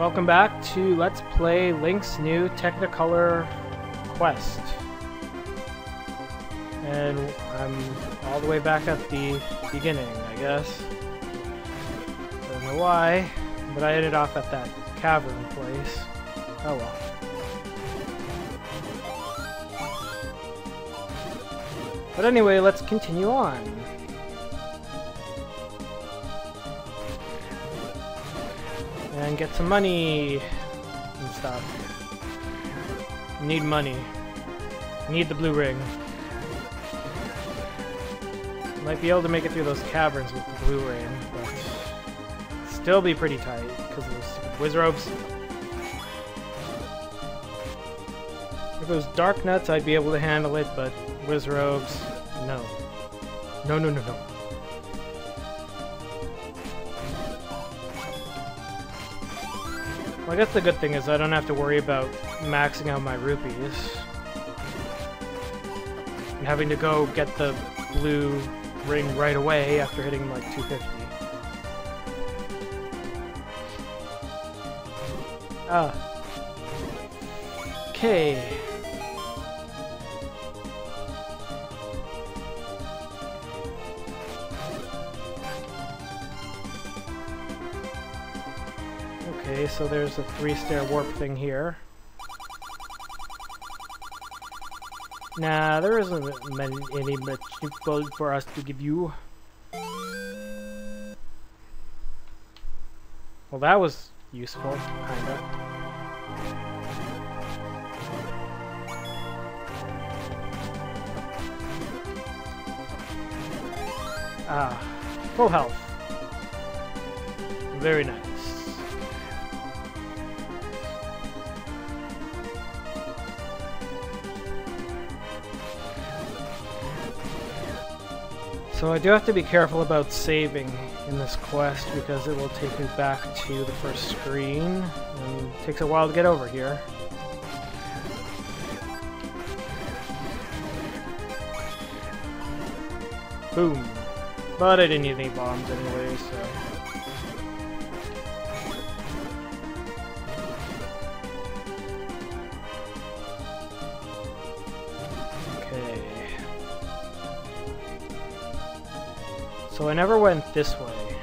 Welcome back to Let's Play Link's new Technicolor quest. And I'm all the way back at the beginning, I guess. I don't know why, but I ended off at that cavern place. Oh well. But anyway, let's continue on. And get some money and stuff. Need money. Need the blue ring. Might be able to make it through those caverns with the blue ring, but still be pretty tight because of those stupid Wizzrobes. If it was Dark Nuts, I'd be able to handle it, but Wizzrobes, no. No, no, no, no. Well, I guess the good thing is I don't have to worry about maxing out my rupees. And having to go get the blue ring right away after hitting like 250. Ah. Okay. Okay, so there's a 3-stair warp thing here. Nah, there isn't any much gold for us to give you. Well, that was useful, kinda. Ah, full health. Very nice. So I do have to be careful about saving in this quest because it will take me back to the first screen, and it takes a while to get over here. Boom. But I didn't need any bombs anyway, so... So I never went this way.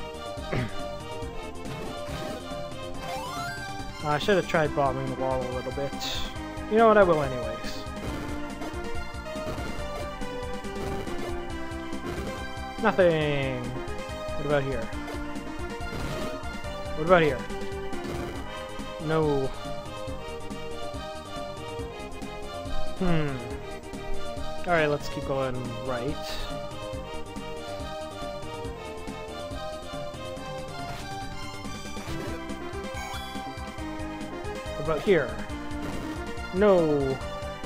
I should have tried bombing the wall a little bit. You know what, I will anyways. Nothing! What about here? What about here? No. Alright, let's keep going right. What about here? No.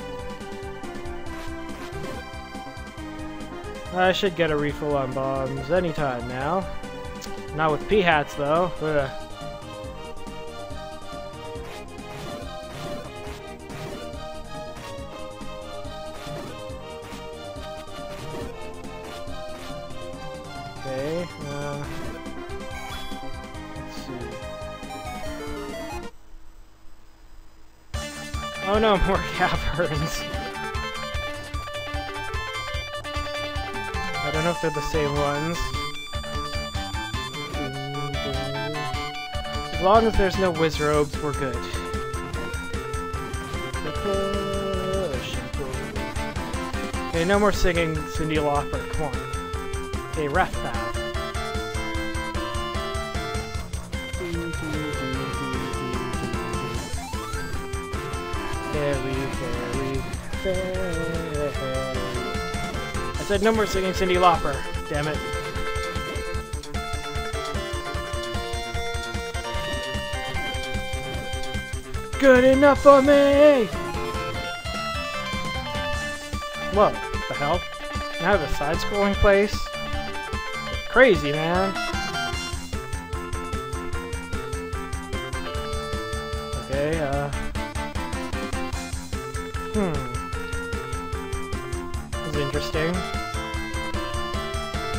I should get a refill on bombs anytime now. Not with P-hats though. Ugh. Okay. Let's see. Oh no, more caverns. I don't know if they're the same ones. As long as there's no Wizzrobes, we're good. Okay, no more singing Cyndi Lauper, come on. Okay, ref that. I said no more singing Cyndi Lauper. Damn it. Good enough for me! What the hell? Now I have a side-scrolling place? Crazy, man. Okay, This is interesting.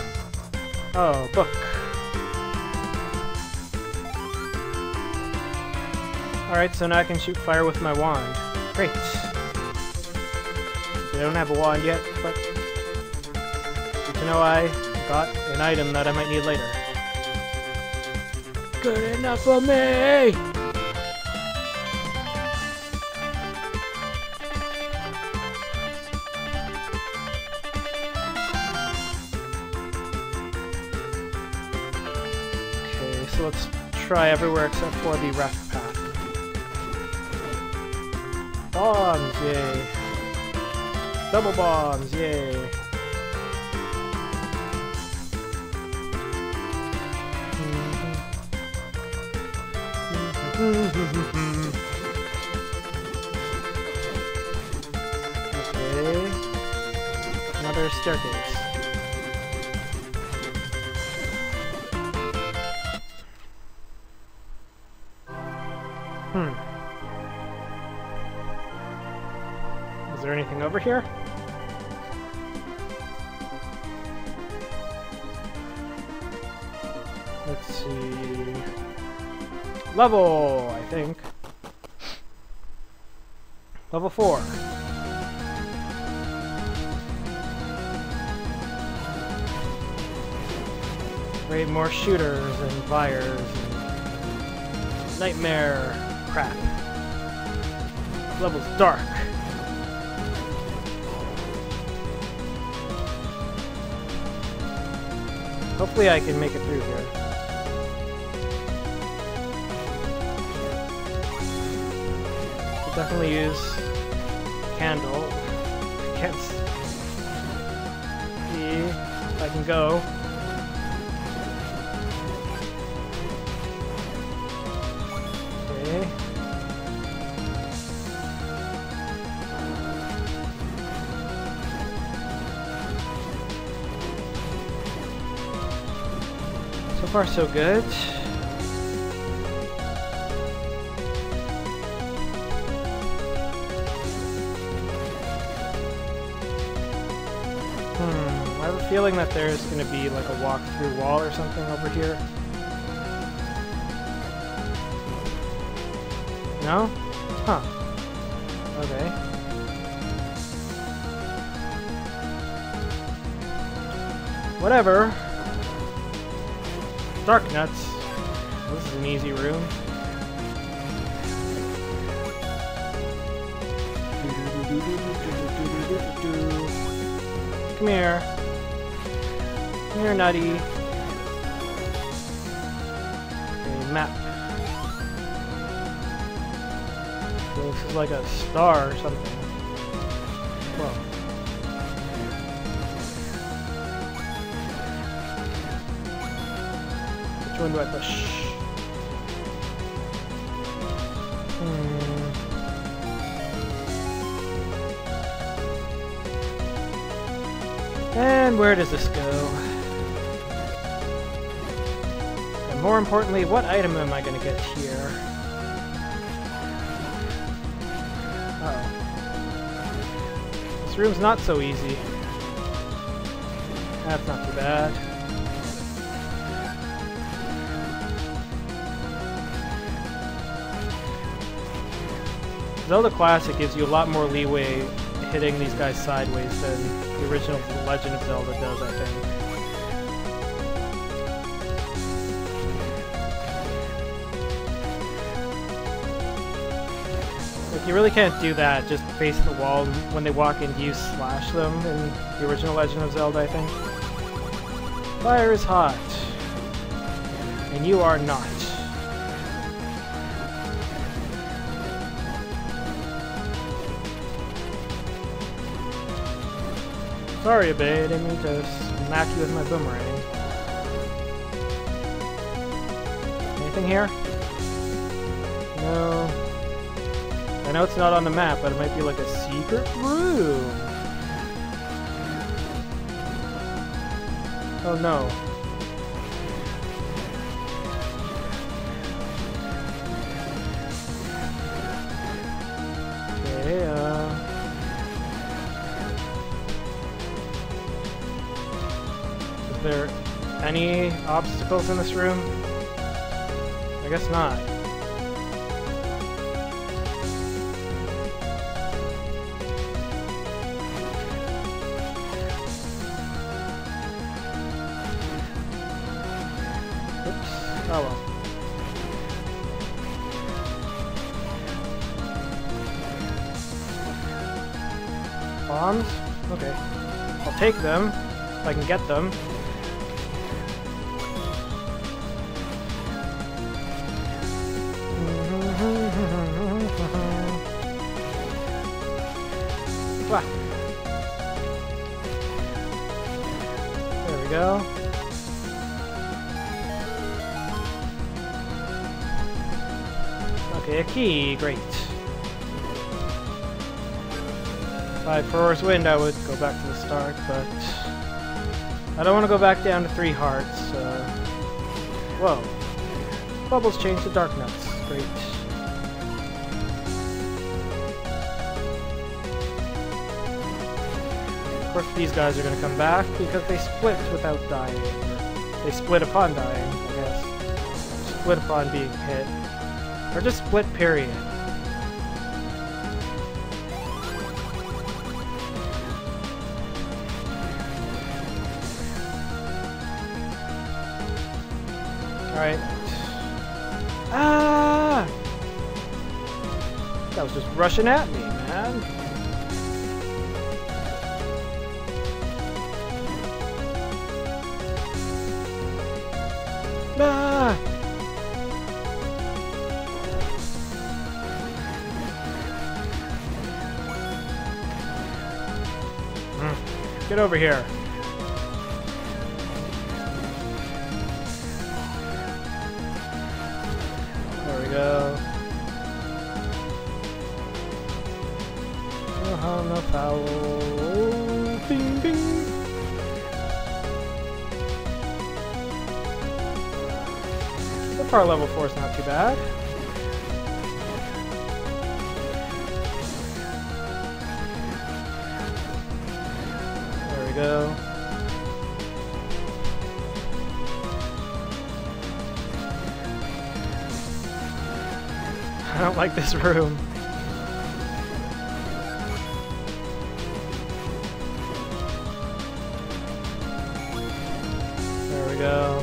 Oh, book. Alright, so now I can shoot fire with my wand. Great. I don't have a wand yet, but good to know I got an item that I might need later. Good enough for me! Okay, so let's try everywhere except for the raft path. Bombs, yay! Double bombs, yay! Okay. Another staircase. Is there anything over here? Let's see... Level, I think. Level 4. Great, more shooters and fires and nightmare crap. Level's dark. Hopefully I can make it through here. I'll definitely use candle. Can't see if I can go. Okay. So far so good. I have a feeling that there's going to be like a walk-through wall or something over here. No? Huh. Okay. Whatever. Dark nuts. This is an easy room. Come here. Come here, Nutty. Okay, map. So this is like a star or something. Whoa. Which one do I push? And where does this go? And more importantly, what item am I going to get here? Uh-oh. This room's not so easy. That's not too bad. Zelda Classic gives you a lot more leeway hitting these guys sideways than the original Legend of Zelda does, I think. Like, you really can't do that, just face the wall, and when they walk in, you slash them in the original Legend of Zelda, I think. Fire is hot. And you are not. Sorry, Abe, I didn't mean to smack you with my boomerang. Anything here? No. I know it's not on the map, but it might be like a secret room. Oh no. Okay, Is there any obstacles in this room? I guess not. Oops. Oh well. Bombs? Okay. I'll take them, if I can get them. Wow. There we go. Okay, a key, great. If I had Ferora's Wind, I would go back to the start, but I don't want to go back down to 3 hearts. Whoa. Bubbles changed to Dark Nuts, great. Of course, these guys are going to come back because they split without dying. They split upon dying, I guess. Split upon being hit. Or just split, period. Alright. Ah! That was just rushing at me, man. Ah! Get over here. There we go. No harm, no foul. Bing, bing. So far, level 4 is not too bad. There we go. I don't like this room. There we go.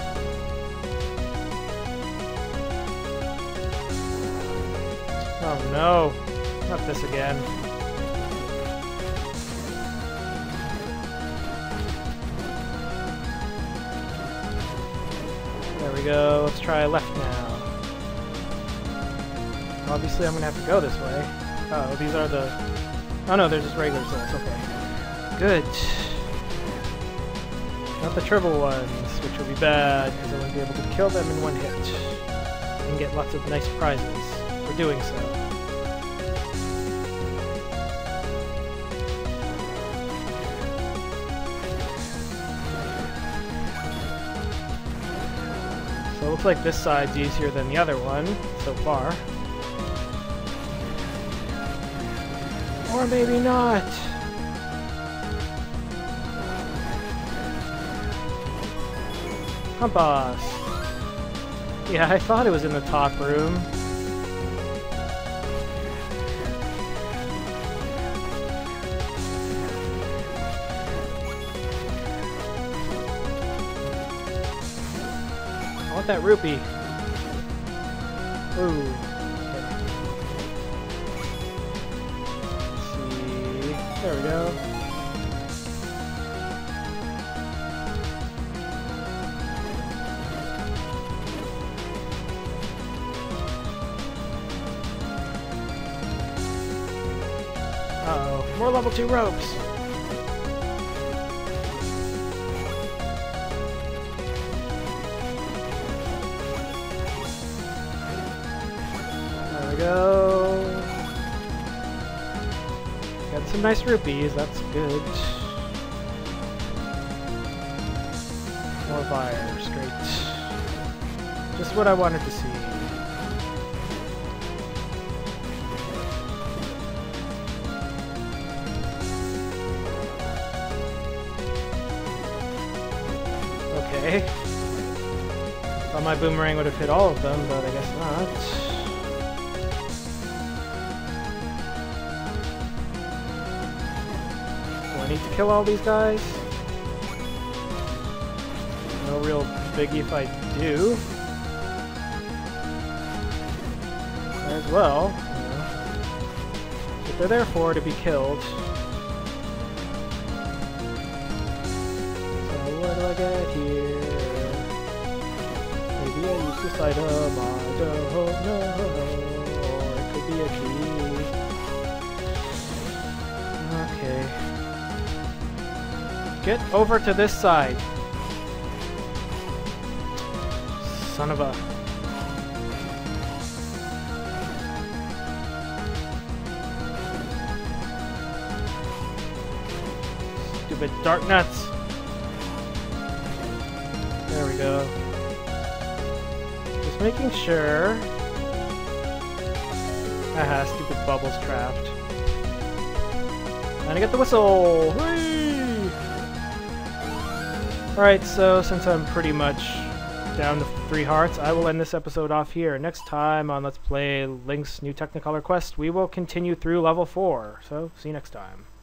Oh no, not this again. There we go, let's try left now. Obviously I'm gonna have to go this way. Oh, these are the... Oh no, they're just regular souls, okay. Good. Not the triple ones, which will be bad, because I won't be able to kill them in one hit. And get lots of nice prizes for doing so. So it looks like this side's easier than the other one, so far. Or maybe not. Compass. Yeah, I thought it was in the top room. I want that rupee. Ooh. There we go. Uh-oh, more level 2 ropes. There we go. Got some nice rupees, that's good. More fires, great. Just what I wanted to see. Okay. Thought my boomerang would have hit all of them, but I guess not. I need to kill all these guys? No real biggie if I do. As well. If they're there for to be killed. So what do I get here? Maybe a useless item, I don't know. Or it could be a key. Okay. Get over to this side. Son of a... Stupid dart nuts. There we go. Just making sure. Haha, stupid bubbles trapped. And I get the whistle! Whee! Alright, so since I'm pretty much down to 3 hearts, I will end this episode off here. Next time on Let's Play Link's New Technicolor Quest, we will continue through level 4. So, see you next time.